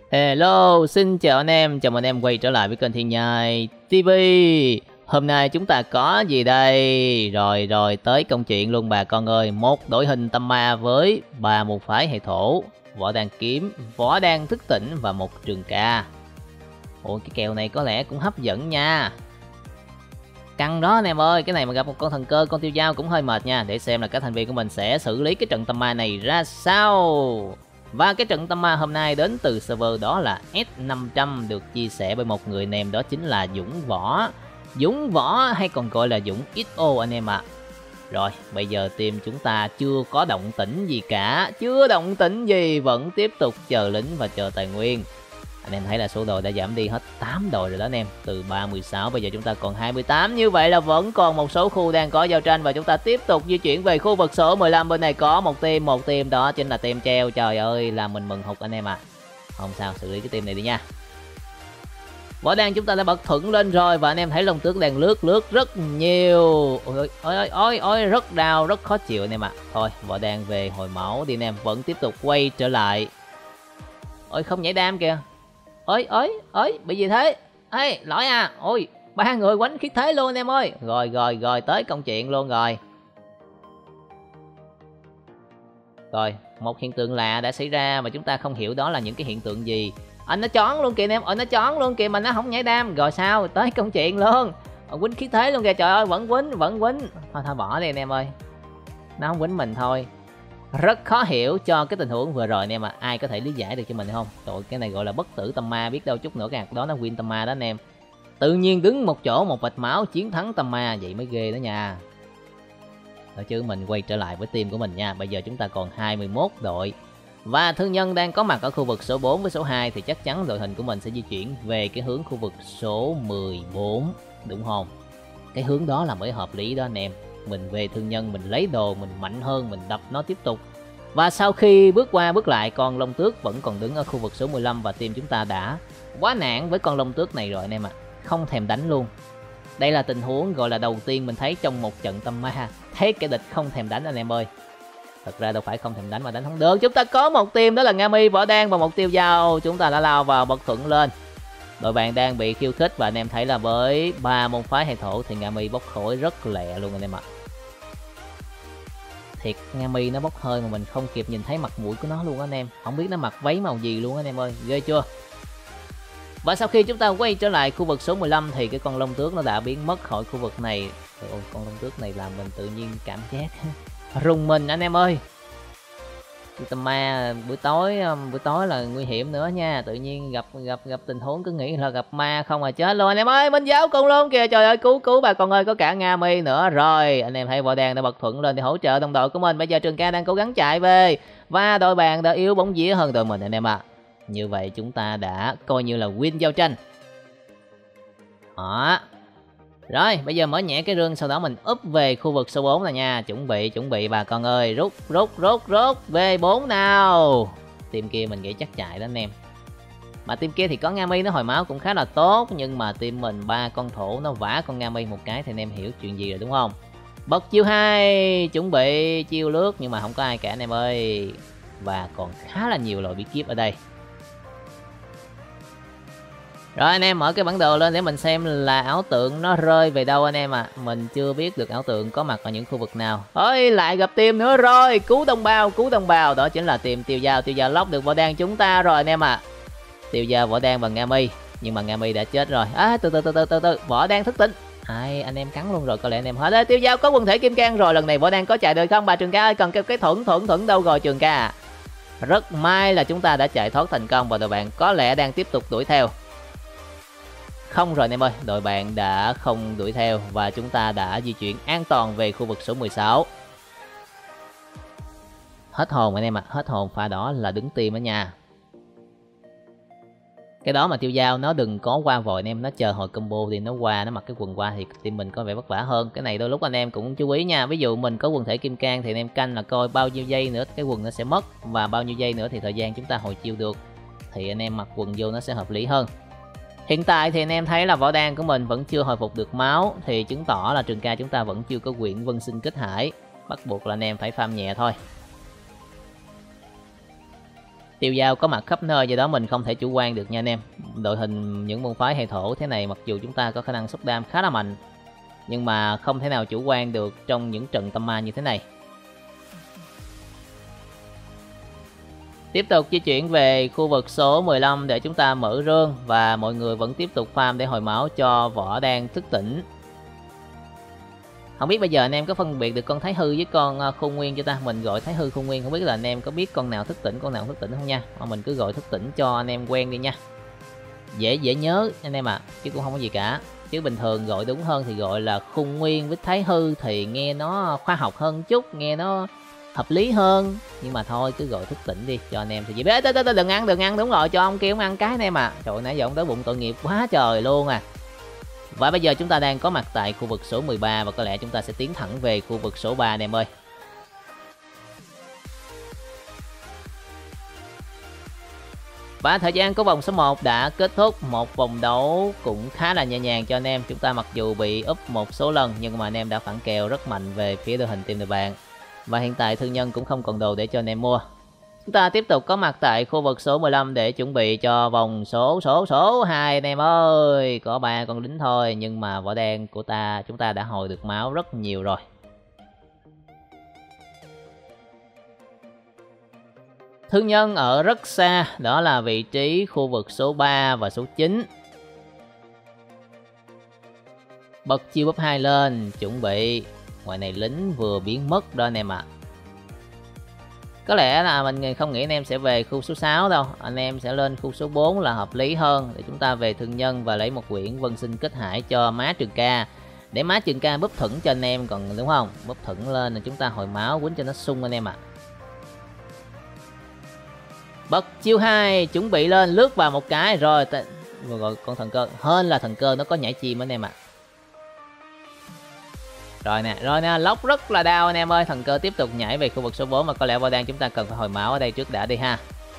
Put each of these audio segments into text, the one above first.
Hello, xin chào anh em, chào mừng anh em quay trở lại với kênh Thiên Nhai TV. Hôm nay chúng ta có gì đây? Rồi tới câu chuyện luôn bà con ơi. Một đội hình tâm ma với 3 môn phái hệ thổ, võ đan kiếm, võ đan thức tỉnh và một trường ca. Ôi cái kèo này có lẽ cũng hấp dẫn nha. Căng đó anh em ơi, cái này mà gặp một con thần cơ, con tiêu dao cũng hơi mệt nha. Để xem là các thành viên của mình sẽ xử lý cái trận tâm ma này ra sao. Và cái trận tâm ma hôm nay đến từ server đó là S500, được chia sẻ bởi một người anh em, đó chính là Dũng Võ. Dũng Võ hay còn gọi là Dũng XO anh em ạ. Rồi bây giờ team chúng ta chưa có động tĩnh gì cả, chưa động tĩnh gì, vẫn tiếp tục chờ lính và chờ tài nguyên. Anh em thấy là số đội đã giảm đi hết 8 đội rồi đó anh em. Từ 36 bây giờ chúng ta còn 28. Như vậy là vẫn còn một số khu đang có giao tranh. Và chúng ta tiếp tục di chuyển về khu vực số 15. Bên này có một team đó chính là team treo. Trời ơi làm mình mừng hụt anh em à. Không sao, xử lý cái team này đi nha. Võ đan chúng ta đã bật thuận lên rồi. Và anh em thấy Long Tước đang lướt rất nhiều. Ôi rất đau, rất khó chịu anh em ạ. Thôi võ đan về hồi máu đi anh em. Vẫn tiếp tục quay trở lại. Ôi không nhảy đam kìa. Ôi bị gì thế? Ê lỗi à. Ôi 3 người quánh khiết thế luôn anh em ơi. Rồi tới công chuyện luôn rồi. Rồi một hiện tượng lạ đã xảy ra mà chúng ta không hiểu đó là những cái hiện tượng gì. Anh nó chón luôn kìa anh em. Nó chón luôn kìa mà nó không nhảy đam. Rồi sao tới công chuyện luôn. Quýnh khiết thế luôn kìa. Trời ơi vẫn quýnh. Thôi bỏ đi anh em ơi. Nó không quýnh mình thôi. Rất khó hiểu cho cái tình huống vừa rồi anh em ạ. Ai có thể lý giải được cho mình không? Trời, cái này gọi là bất tử tâm ma, biết đâu chút nữa cái hạt đó nó win tâm ma đó anh em. Tự nhiên đứng một chỗ một vệt máu chiến thắng tâm ma, vậy mới ghê đó nha. Thôi chứ mình quay trở lại với team của mình nha. Bây giờ chúng ta còn 21 đội. Và thương nhân đang có mặt ở khu vực số 4 với số 2 thì chắc chắn đội hình của mình sẽ di chuyển về cái hướng khu vực số 14, đúng không? Cái hướng đó là mới hợp lý đó anh em. Mình về thương nhân, mình lấy đồ, mình mạnh hơn, mình đập nó tiếp tục. Và sau khi bước qua bước lại, con Long Tước vẫn còn đứng ở khu vực số 15. Và team chúng ta đã quá nạn với con Long Tước này rồi anh em ạ. Không thèm đánh luôn. Đây là tình huống gọi là đầu tiên mình thấy trong một trận tâm ma. Thấy kẻ địch không thèm đánh anh em ơi. Thật ra đâu phải không thèm đánh mà đánh không được. Chúng ta có một team đó là Nga Mi, Võ Đan và một tiêu dao. Chúng ta đã lao vào bật thuận lên. Đội bạn đang bị khiêu khích và anh em thấy là với 3 môn phái hệ thổ thì Nga Mi bốc khối rất lẹ luôn anh em ạ. Thiệt Nga Mi nó bốc hơi mà mình không kịp nhìn thấy mặt mũi của nó luôn anh em. Không biết nó mặc váy màu gì luôn anh em ơi, ghê chưa. Và sau khi chúng ta quay trở lại khu vực số 15 thì cái con Long Tước nó đã biến mất khỏi khu vực này. Ôi, con Long Tước này làm mình tự nhiên cảm giác rùng mình anh em ơi. Tâm ma buổi tối là nguy hiểm nữa nha. Tự nhiên gặp tình huống cứ nghĩ là gặp ma không à, chết luôn anh em ơi. Minh giáo con luôn kìa, trời ơi cứu bà con ơi, có cả Nga Mi nữa. Rồi anh em thấy Võ Đan đã bật thuận lên để hỗ trợ đồng đội của mình. Bây giờ Trường Ca đang cố gắng chạy về và đội bạn đã yếu bóng vía hơn đội mình anh em ạ. Như vậy chúng ta đã coi như là win giao tranh đó. Rồi bây giờ mở nhẹ cái rương, sau đó mình úp về khu vực số 4 này nha. Chuẩn bị bà con ơi. Rút V4 nào. Team kia mình nghĩ chắc chạy đó anh em. Mà team kia thì có Nga Mi nó hồi máu cũng khá là tốt. Nhưng mà team mình 3 con thổ nó vả con Nga Mi một cái thì anh em hiểu chuyện gì rồi đúng không? Bật chiêu 2, chuẩn bị chiêu lướt nhưng mà không có ai cả anh em ơi. Và còn khá là nhiều loại bí kíp ở đây. Rồi anh em mở cái bản đồ lên để mình xem là ảo tượng nó rơi về đâu anh em à. Mình chưa biết được ảo tượng có mặt ở những khu vực nào. Ôi lại gặp team nữa rồi. Cứu đồng bào. Đó chính là team tiêu dao lóc được Võ Đan chúng ta rồi anh em à. Tiêu dao, Võ Đan và Nga Mi. Nhưng mà Nga Mi đã chết rồi. Từ Võ Đan thức tỉnh. Ai anh em cắn luôn rồi, có lẽ anh em hết. Tiêu dao có quần thể kim cang rồi. Lần này Võ Đan có chạy được không bà Trường Ca ơi? Cần cái thuẫn đâu rồi Trường Ca? Rất may là chúng ta đã chạy thoát thành công và đội bạn có lẽ đang tiếp tục đuổi theo. Không rồi anh em ơi, đội bạn đã không đuổi theo và chúng ta đã di chuyển an toàn về khu vực số 16. Hết hồn anh em ạ, hết hồn, pha đó là đứng team ở nhà. Cái đó mà tiêu dao nó đừng có qua vội anh em, nó chờ hồi combo thì nó qua, nó mặc cái quần qua thì team mình có vẻ vất vả hơn. Cái này đôi lúc anh em cũng chú ý nha. Ví dụ mình có quần thể kim cang thì anh em canh là coi bao nhiêu giây nữa cái quần nó sẽ mất và bao nhiêu giây nữa thì thời gian chúng ta hồi chiêu được. Thì anh em mặc quần vô nó sẽ hợp lý hơn. Hiện tại thì anh em thấy là Võ Đan của mình vẫn chưa hồi phục được máu, thì chứng tỏ là Trường Ca chúng ta vẫn chưa có quyển Vân Sinh Kích Hải. Bắt buộc là anh em phải farm nhẹ thôi. Tiêu dao có mặt khắp nơi, do đó mình không thể chủ quan được nha anh em. Đội hình những môn phái hệ thổ thế này mặc dù chúng ta có khả năng sốc đam khá là mạnh, nhưng mà không thể nào chủ quan được trong những trận tâm ma như thế này. Tiếp tục di chuyển về khu vực số 15 để chúng ta mở rương, và mọi người vẫn tiếp tục farm để hồi máu cho võ đang thức tỉnh. Không biết bây giờ anh em có phân biệt được con Thái Hư với con Khôn Nguyên cho ta? Mình gọi Thái Hư Khôn Nguyên, không biết là anh em có biết con nào thức tỉnh, con nào không thức tỉnh không nha. Mà mình cứ gọi thức tỉnh cho anh em quen đi nha. Dễ nhớ anh em ạ, chứ cũng không có gì cả. Chứ bình thường gọi đúng hơn thì gọi là Khôn Nguyên với Thái Hư thì nghe nó khoa học hơn chút, nghe nó hợp lý hơn. Nhưng mà thôi cứ gọi thức tỉnh đi cho anh em thì dễ biết. Đừng ăn, đúng rồi, cho ông kia ông ăn cái anh em à. Trời ơi, nãy giờ ông tới bụng tội nghiệp quá trời luôn à. Và bây giờ chúng ta đang có mặt tại khu vực số 13 và có lẽ chúng ta sẽ tiến thẳng về khu vực số 3 anh em ơi. Và thời gian của vòng số 1 đã kết thúc, một vòng đấu cũng khá là nhẹ nhàng cho anh em. Chúng ta mặc dù bị úp một số lần nhưng mà anh em đã phản kèo rất mạnh về phía đội hình team đội bạn. Và hiện tại thương nhân cũng không còn đồ để cho anh em mua. Chúng ta tiếp tục có mặt tại khu vực số 15 để chuẩn bị cho vòng số 2 anh em ơi. Có 3 con lính thôi nhưng mà võ đen của chúng ta đã hồi được máu rất nhiều rồi. Thương nhân ở rất xa, đó là vị trí khu vực số 3 và số 9. Bật chiêu búp 2 lên, chuẩn bị. Ngoài này lính vừa biến mất đó anh em ạ. Có lẽ là mình không nghĩ anh em sẽ về khu số 6 đâu. Anh em sẽ lên khu số 4 là hợp lý hơn. Để chúng ta về thương nhân và lấy một quyển vân sinh kết hải cho má Trường Ca. Để má Trường Ca búp thửng cho anh em, còn đúng không? Búp thửng lên là chúng ta hồi máu quýnh cho nó sung anh em ạ. Bật chiêu 2, chuẩn bị lên, lướt vào một cái rồi gọi con thần cơ. Hên là thần cơ nó có nhảy chim anh em ạ. Rồi nè, lốc rất là đau anh em ơi. Thần cơ tiếp tục nhảy về khu vực số 4 mà có lẽ võ đan chúng ta cần phải hồi máu ở đây trước đã đi ha.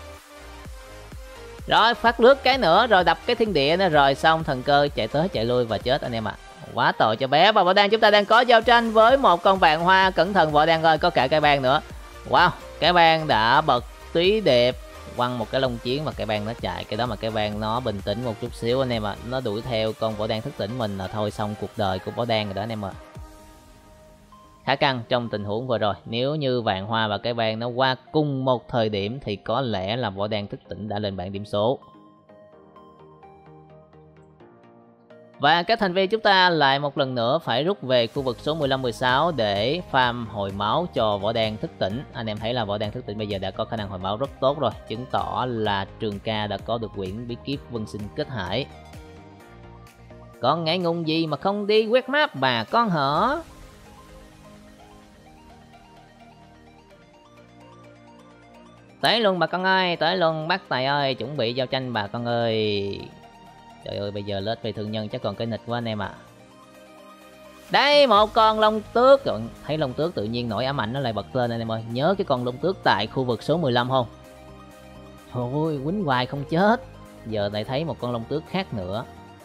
Rồi phát lướt cái nữa rồi đập cái thiên địa nữa rồi xong thần cơ chạy tới chạy lui và chết anh em ạ. Quá tội cho bé. Và võ đan chúng ta đang có giao tranh với một con vàng hoa. Cẩn thận võ đan ơi, có cả cái bang nữa. Wow, cái bang đã bật túy đẹp, quăng một cái lông chiến và cái bang nó chạy. Cái đó mà cái bang nó bình tĩnh một chút xíu anh em ạ. Nó đuổi theo con võ đan thức tỉnh mình là thôi xong cuộc đời của võ đan rồi đó anh em ạ. Khá căng trong tình huống vừa rồi. Nếu như vạn hoa và cái bang nó qua cùng một thời điểm thì có lẽ là võ đan thức tỉnh đã lên bảng điểm số. Và các thành viên chúng ta lại một lần nữa phải rút về khu vực số 15-16 để farm hồi máu cho võ đan thức tỉnh. Anh em thấy là võ đan thức tỉnh bây giờ đã có khả năng hồi máu rất tốt rồi, chứng tỏ là Trường Ca đã có được quyển bí kíp vân sinh kết hải. Con ngại ngùng gì mà không đi quét map bà con hả? Tới luôn bà con ơi, tới luôn bác Tài ơi, chuẩn bị giao tranh bà con ơi. Trời ơi, bây giờ lết về thương nhân chắc còn cái nịch quá anh em ạ. Đây, một con long tước. Rồi, thấy long tước tự nhiên nổi ám ảnh nó lại bật lên anh em ơi. Nhớ cái con long tước tại khu vực số 15 không? Thôi, quýnh hoài không chết. Giờ lại thấy một con long tước khác nữa.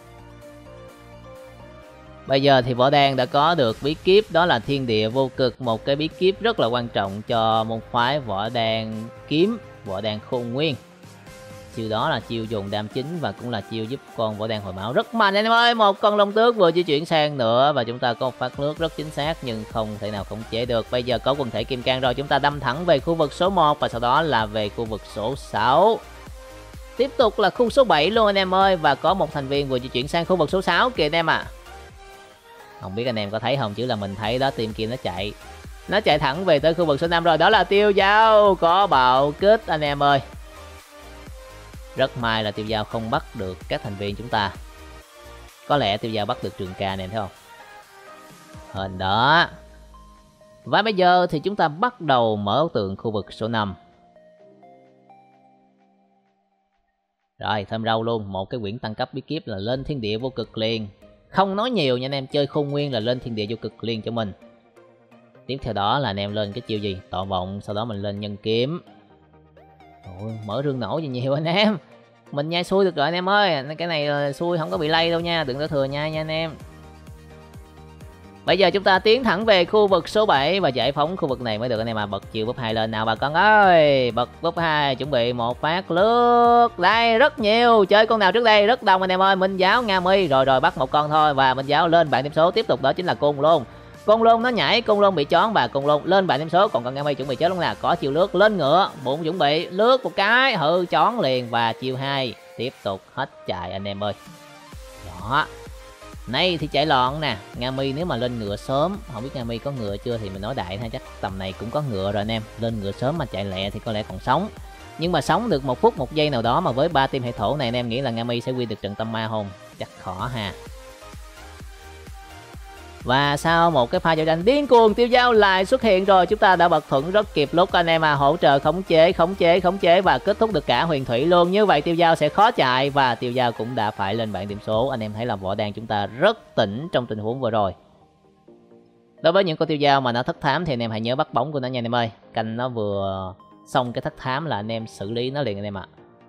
Bây giờ thì võ đan đã có được bí kíp đó là thiên địa vô cực. Một cái bí kíp rất là quan trọng cho môn phái võ đan kiếm, võ đan khôn nguyên. Chiêu đó là chiêu dùng đam chính và cũng là chiêu giúp con võ đan hồi máu rất mạnh anh em ơi. Một con long tước vừa di chuyển sang nữa và chúng ta có một phát nước rất chính xác nhưng không thể nào khống chế được. Bây giờ có quần thể kim cang rồi, chúng ta đâm thẳng về khu vực số 1 và sau đó là về khu vực số 6. Tiếp tục là khu số 7 luôn anh em ơi. Và có một thành viên vừa di chuyển sang khu vực số 6 kìa anh em ạ. Không biết anh em có thấy không, chứ là mình thấy đó, team kia nó chạy thẳng về tới khu vực số 5 rồi. Đó là tiêu dao có bạo kích anh em ơi. Rất may là tiêu dao không bắt được các thành viên chúng ta. Có lẽ tiêu dao bắt được Trường Ca này thấy không? Hình đó. Và bây giờ thì chúng ta bắt đầu mở tượng khu vực số 5. Rồi thơm rau luôn. Một cái quyển tăng cấp bí kíp là lên thiên địa vô cực liền. Không nói nhiều nha anh em, chơi khôn nguyên là lên thiên địa vô cực liền cho mình. Tiếp theo đó là anh em lên cái chiêu gì? Tọa vọng, sau đó mình lên nhân kiếm. Ôi, mở rương nổ gì nhiều anh em. Mình nhai xui được rồi anh em ơi. Cái này xui không có bị lay đâu nha, đừng có thừa nhai nha anh em. Bây giờ chúng ta tiến thẳng về khu vực số 7 và giải phóng khu vực này mới được anh em à. Bật chiều búp 2 lên nào bà con ơi. Bật búp 2 chuẩn bị một phát lướt. Đây rất nhiều. Chơi con nào trước đây? Rất đông anh em ơi. Minh Giáo, Nga Mi. Rồi bắt một con thôi. Và Minh Giáo lên bảng điểm số. Tiếp tục đó chính là Côn Lôn. Côn Lôn nó nhảy, Côn Lôn bị chón và Côn Lôn lên bảng điểm số. Còn con Nga Mi chuẩn bị chết luôn nè. Có chiều lướt lên ngựa. Bụng chuẩn bị lướt một cái. Hư chón liền và chiều 2. Tiếp tục hết chạy anh em ơi. Đó. Này thì chạy loạn nè. Nga Mi nếu mà lên ngựa sớm, không biết Nga Mi có ngựa chưa thì mình nói đại ha, chắc tầm này cũng có ngựa rồi anh em. Lên ngựa sớm mà chạy lẹ thì có lẽ còn sống. Nhưng mà sống được 1 phút 1 giây nào đó mà với 3 team hệ thổ này anh em nghĩ là Nga Mi sẽ win được trận Tâm Ma không? Chắc khó ha. Và sau một cái pha giao tranh điên cuồng, Tiêu Dao lại xuất hiện rồi. Chúng ta đã bật thuận rất kịp lúc anh em à. Hỗ trợ khống chế và kết thúc được cả huyền thủy luôn. Như vậy Tiêu Dao sẽ khó chạy và Tiêu Dao cũng đã phải lên bảng điểm số. Anh em thấy là Võ Đan chúng ta rất tỉnh trong tình huống vừa rồi. Đối với những con Tiêu Dao mà nó thất thám thì anh em hãy nhớ bắt bóng của nó nha anh em ơi. Canh nó vừa xong cái thất thám là anh em xử lý nó liền anh em ạ.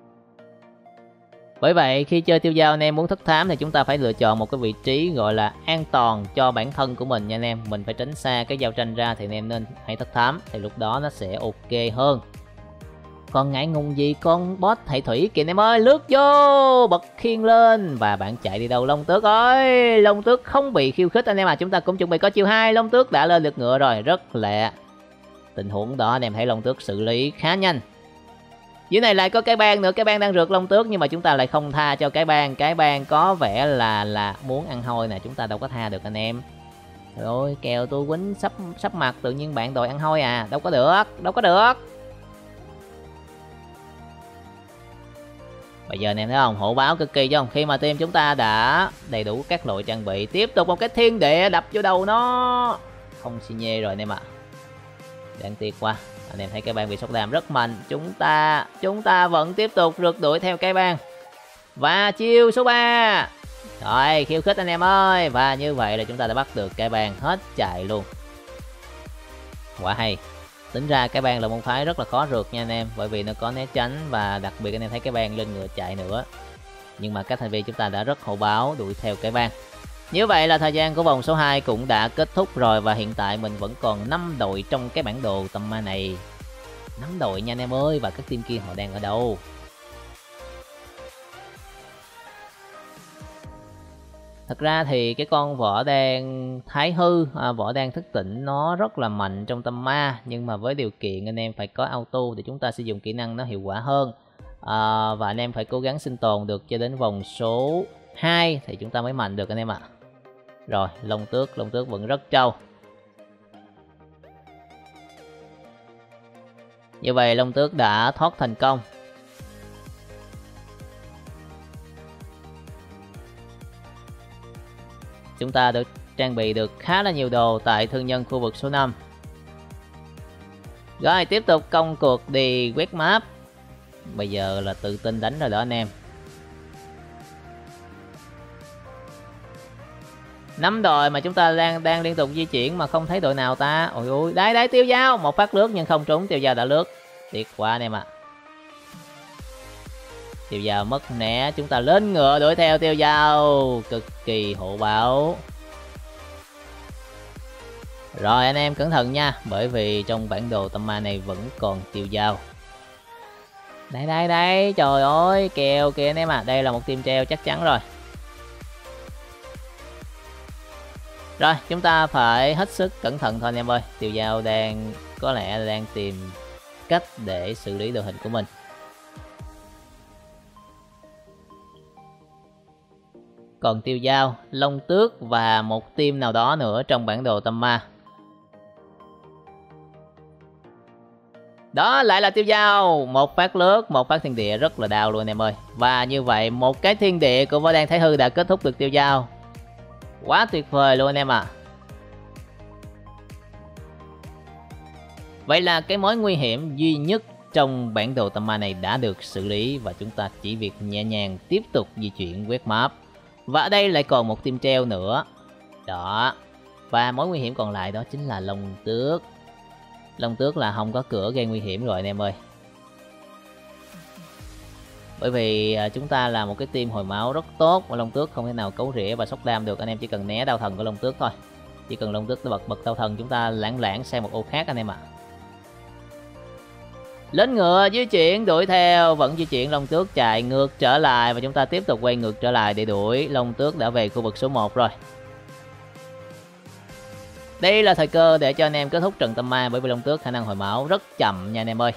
Bởi vậy khi chơi Tiêu Dao anh em muốn thất thám thì chúng ta phải lựa chọn một cái vị trí gọi là an toàn cho bản thân của mình nha anh em. Mình phải tránh xa cái giao tranh ra thì anh em nên hãy thất thám thì lúc đó nó sẽ ok hơn. Còn ngại ngùng gì con boss hệ thủy kìa anh em ơi, lướt vô bật khiên lên. Và bạn chạy đi đâu Long Tước ơi? Long Tước không bị khiêu khích anh em à. Chúng ta cũng chuẩn bị có chiều 2. Long Tước đã lên được ngựa rồi, rất lẹ. Tình huống đó anh em thấy Long Tước xử lý khá nhanh. Dưới này lại có cái bang nữa, cái bang đang rượt Long Tước nhưng mà chúng ta lại không tha cho cái bang. Cái bang có vẻ là muốn ăn hôi nè, chúng ta đâu có tha được anh em. Rồi kèo tôi quýnh sắp mặt tự nhiên bạn đòi ăn hôi à, đâu có được. Bây giờ anh em thấy không, hổ báo cực kỳ chứ không? Khi mà team chúng ta đã đầy đủ các loại trang bị, tiếp tục một cái thiên địa đập vô đầu nó. Không xi nhê rồi anh em ạ. Đáng tiếc quá. Anh em thấy cái bang bị sốc đam rất mạnh. Chúng ta vẫn tiếp tục rượt đuổi theo cái bang. Và chiêu số 3. Rồi khiêu khích anh em ơi. Và như vậy là chúng ta đã bắt được cái bang hết chạy luôn. Quá hay. Tính ra cái bang là môn phái rất là khó rượt nha anh em. Bởi vì nó có né tránh và đặc biệt anh em thấy cái bang lên ngựa chạy nữa. Nhưng mà các thành viên chúng ta đã rất hậu báo đuổi theo cái bang. Như vậy là thời gian của vòng số 2 cũng đã kết thúc rồi. Và hiện tại mình vẫn còn 5 đội trong cái bản đồ Tâm Ma này. 5 đội nha anh em ơi. Và các team kia họ đang ở đâu? Thật ra thì cái con Võ Đan Thái Hư, Võ Đan Thức Tỉnh nó rất là mạnh trong Tâm Ma. Nhưng mà với điều kiện anh em phải có auto thì chúng ta sẽ dùng kỹ năng nó hiệu quả hơn. Và anh em phải cố gắng sinh tồn được cho đến vòng số 2 thì chúng ta mới mạnh được anh em ạ. Rồi, Long Tước vẫn rất trâu. Như vậy Long Tước đã thoát thành công. Chúng ta được trang bị được khá là nhiều đồ tại thương nhân khu vực số 5. Rồi tiếp tục công cuộc đi quét map. Bây giờ là tự tin đánh rồi đó anh em. 5 đội mà chúng ta đang liên tục di chuyển mà không thấy đội nào ta. Ôi ôi, đấy Tiêu Dao, một phát lướt nhưng không trúng, Tiêu Dao đã lướt. Tiếc quá anh em ạ. Tiêu Dao mất né, chúng ta lên ngựa đuổi theo Tiêu Dao, cực kỳ hộ báo. Rồi anh em cẩn thận nha, bởi vì trong bản đồ Tâm Ma này vẫn còn Tiêu Dao. Đây, trời ơi, kèo kìa anh em à, đây là một team treo chắc chắn rồi. Rồi, chúng ta phải hết sức cẩn thận thôi anh em ơi. Tiêu Dao có lẽ đang tìm cách để xử lý đội hình của mình. Còn Tiêu Dao, Long Tước và một team nào đó nữa trong bản đồ Tâm Ma. Đó lại là Tiêu Dao, một phát lướt, một phát thiên địa rất là đau luôn anh em ơi. Và như vậy một cái thiên địa của Võ Đan Thái Hư đã kết thúc được Tiêu Dao. Quá tuyệt vời luôn anh em ạ. Vậy là cái mối nguy hiểm duy nhất trong bản đồ Tâm Ma này đã được xử lý. Và chúng ta chỉ việc nhẹ nhàng tiếp tục di chuyển quét map. Và ở đây lại còn một team treo nữa. Đó. Và mối nguy hiểm còn lại đó chính là Long Tước. Long Tước là không có cửa gây nguy hiểm rồi anh em ơi. Bởi vì chúng ta là một cái team hồi máu rất tốt. Và Long Tước không thể nào cấu rỉa và sốc đam được. Anh em chỉ cần né đao thần của Long Tước thôi. Chỉ cần Long Tước bật tàu thần, chúng ta lãng lãng sang một ô khác anh em ạ. Lên ngựa di chuyển đuổi theo, vẫn di chuyển. Long Tước chạy ngược trở lại và chúng ta tiếp tục quay ngược trở lại để đuổi. Long Tước đã về khu vực số 1 rồi. Đây là thời cơ để cho anh em kết thúc trận tâm ma, bởi vì Long Tước khả năng hồi máu rất chậm nha anh em ơi.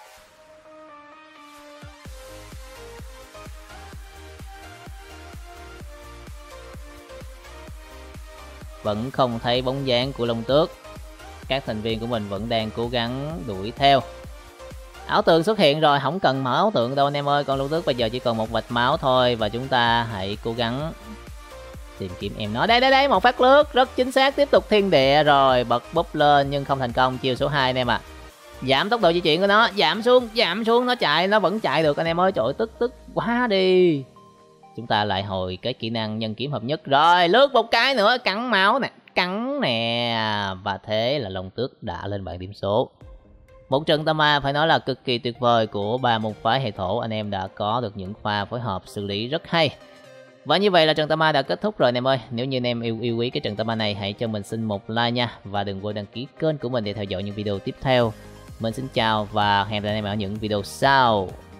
Vẫn không thấy bóng dáng của Long Tước. Các thành viên của mình vẫn đang cố gắng đuổi theo. Ảo tượng xuất hiện rồi, không cần mở ảo tượng đâu anh em ơi. Con Long Tước bây giờ chỉ còn một vệt máu thôi. Và chúng ta hãy cố gắng tìm kiếm em nó. Đây, một phát lướt rất chính xác. Tiếp tục thiên địa rồi, bật búp lên nhưng không thành công. Chiêu số 2 anh em ạ. Giảm tốc độ di chuyển của nó, giảm xuống, nó chạy, nó vẫn chạy được anh em ơi. Trời ơi, tức quá đi. Chúng ta lại hồi cái kỹ năng nhân kiếm hợp nhất. Rồi, lướt một cái nữa, cắn máu nè, cắn nè. Và thế là Long Tước đã lên bảng điểm số. Một trận tâm ma phải nói là cực kỳ tuyệt vời của ba môn phái hệ thổ. Anh em đã có được những pha phối hợp xử lý rất hay. Và như vậy là trận tâm ma đã kết thúc rồi anh em ơi. Nếu như anh em yêu quý cái trận tâm ma này, hãy cho mình xin một like nha. Và đừng quên đăng ký kênh của mình để theo dõi những video tiếp theo. Mình xin chào và hẹn gặp lại anh em ở những video sau.